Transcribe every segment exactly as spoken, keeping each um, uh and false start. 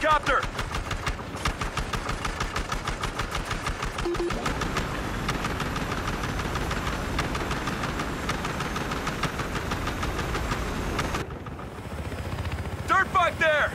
helicopter! Dirt bike there!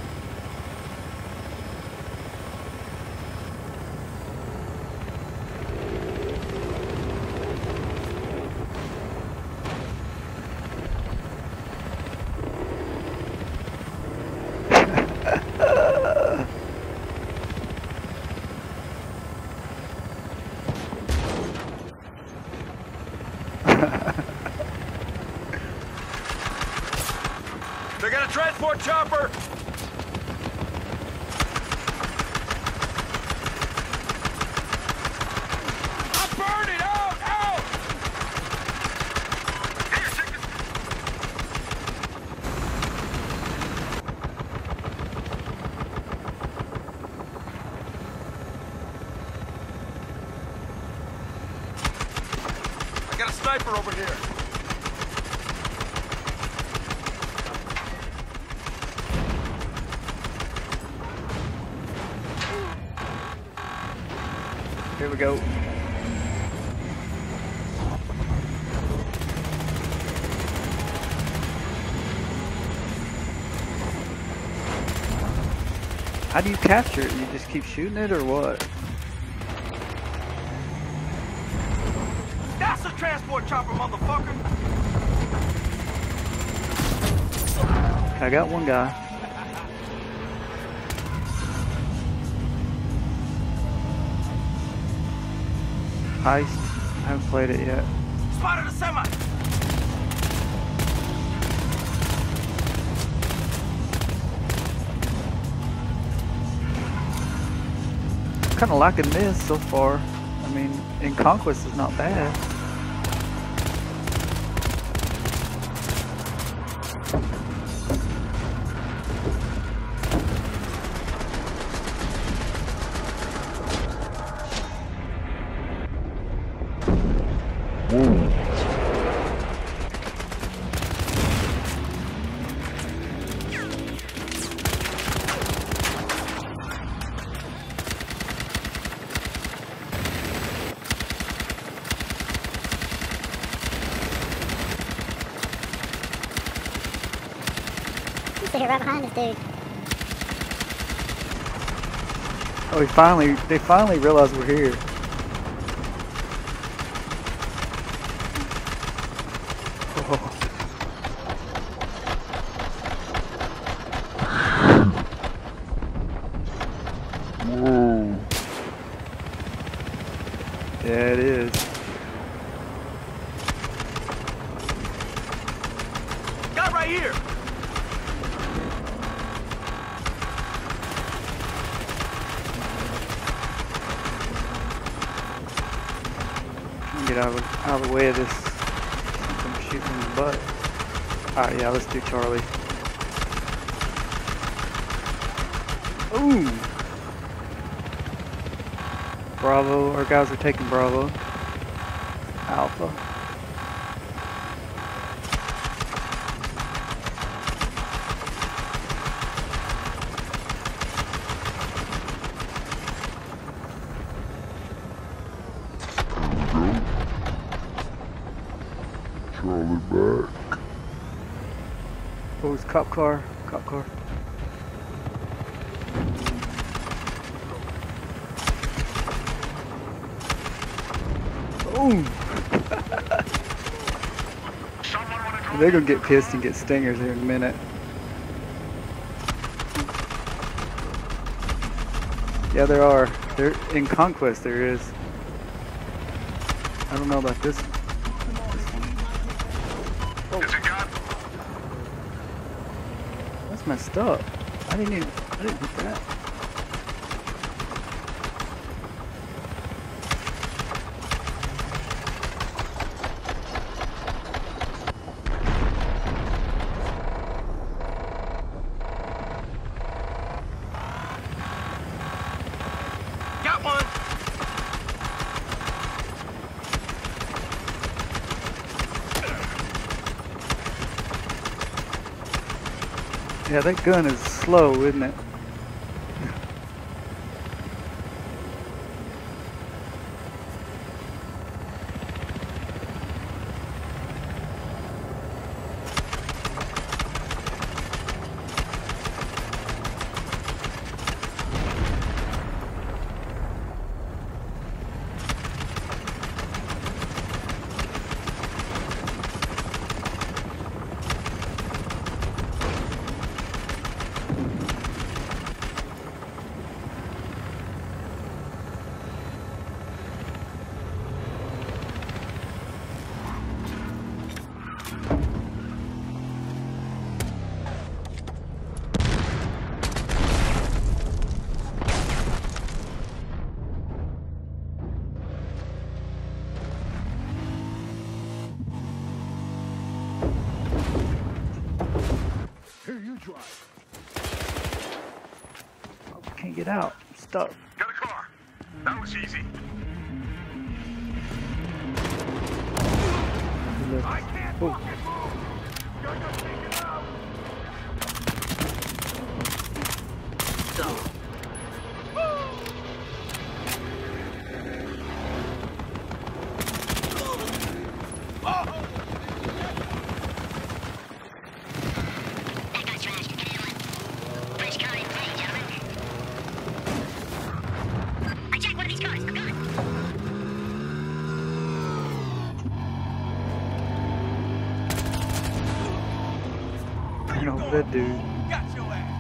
They got a transport chopper! I'm burning! Out! Out! Here, take this. I got a sniper over here. Here we go. How do you capture it? You just keep shooting it or what? That's a transport chopper, motherfucker! I got one guy. Heist. I haven't played it yet. Spotted a semi! Kind of liking this so far. I mean, in Conquest is not bad. Sit here right behind this dude. Oh, we finally, they finally realized we're here. Oh. Whoa. Yeah, it is. Guy right here! Get out of, out of the way of this. I'm shooting in the butt. Alright, yeah, let's do Charlie. Ooh! Bravo. Our guys are taking Bravo. Alpha. Charlie back. Oh, it's cop car. Cop car. Boom! They're gonna get pissed and get stingers here in a minute. Yeah, there are. There in Conquest there is. I don't know about this. That's messed up. I didn't even, I didn't hit that. Got one! Yeah, that gun is slow, isn't it? Oh, can't get out. I'm stuck. Got a car. That was easy. I can't Oh. fucking move! You're just taking out! That guy's trashed. K O. Fresh car in play, gentlemen. I checked one of these cars. I'm gone. Turn over that dude. Got your ass!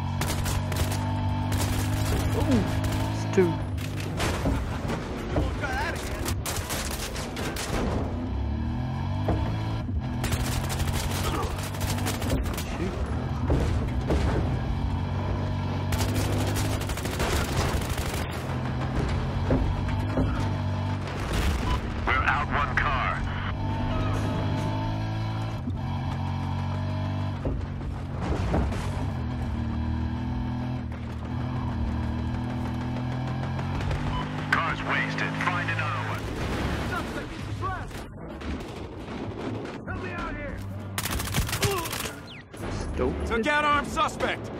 Ooh, it's two. We'll try that again. Shoot. We're out one car. Car's wasted. Find another one. Suspect is suppressed! Help me out here! Stupid. Took out armed suspect!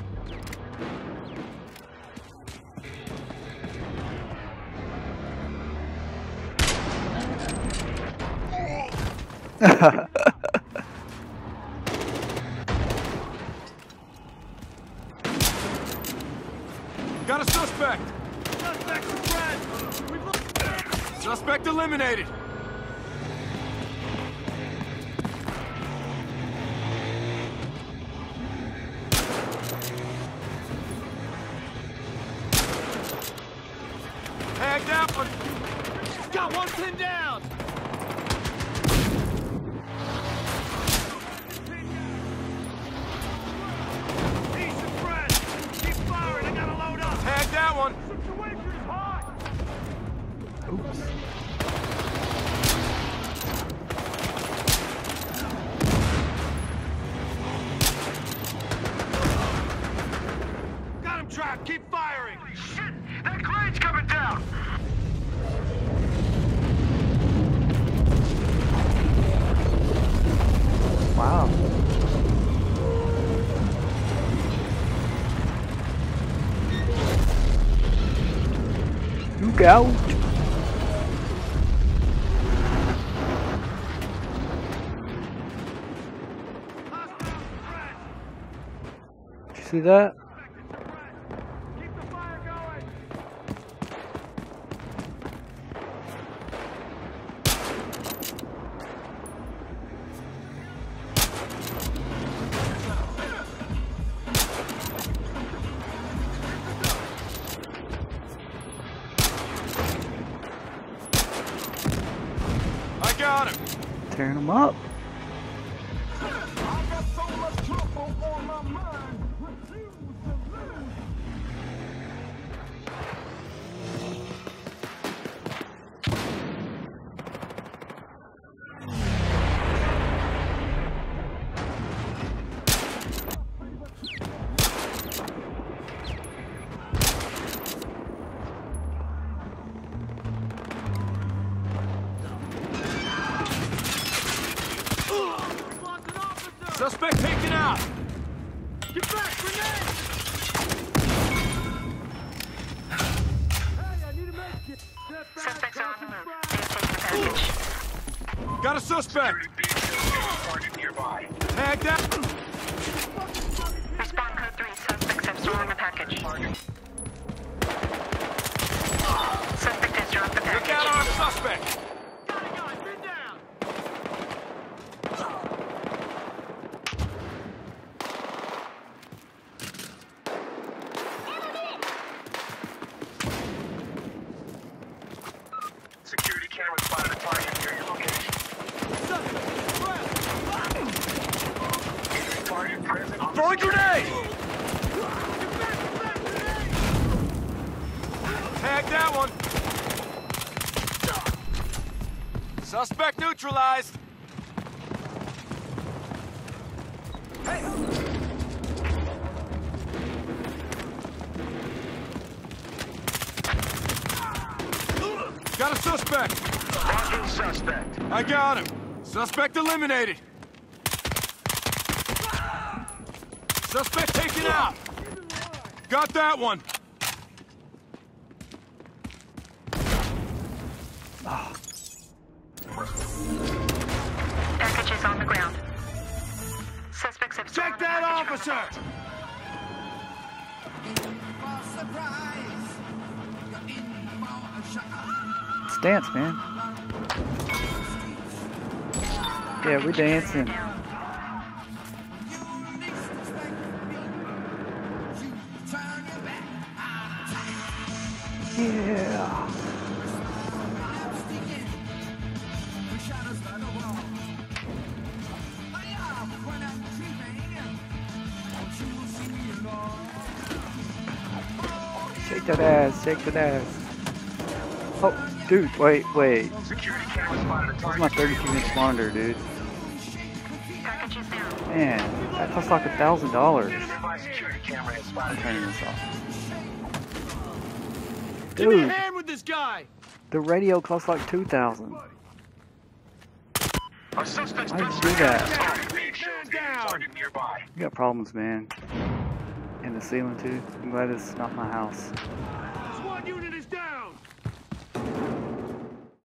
Got a suspect! Suspect suppressed! We've lost... Suspect eliminated! Tagged out one! Got one pinned down! He's suppressed! Keep firing, I gotta load up! Tagged that one! Situation is hot! Oops. Got him trapped, keep firing! Shit! That crane's coming down! Wow. Look out. Did you see that? Keep the fire going! I got him! Tearing them up. I got so much trouble on my mind. Refuse to lose. Suspect taken out! Get back, grenade! Hey, I need a med kit. Step back, Suspects are on the caution move. fire. They have taken the package. Got a suspect! Nearby. Tagged out! Respond code three. Suspects have stolen the package. Suspect has dropped the Look out, package. armed suspect! Got a guy, been down! Security camera spotted a target near your location. Suspect suppressed! Target present on Throwing grenade! Get back, get back, grenade! Tagged that one! Suspect neutralized! Hey! Got a suspect. Marking suspect. I got him. Suspect eliminated. Suspect taken out. Got that one. Oh. Package is on the ground. Suspects have stolen Check the that package from the officer. Let's dance, man. Yeah, we're dancing. Yeah. Shake that ass, shake that ass. Oh, dude, wait, wait. Security camera spotted a This is target. my thirty-two inch monitor, dude. Package is down. Man, that costs like a thousand dollars. Nearby security camera has I'm spotted turning this off. Give me a Dude, hand with this guy. the radio costs like two thousand. Our suspect's Why'd you personal do that? target being shown Man being down. targeted nearby. You got problems, man. And the ceiling too. I'm glad it's not my house.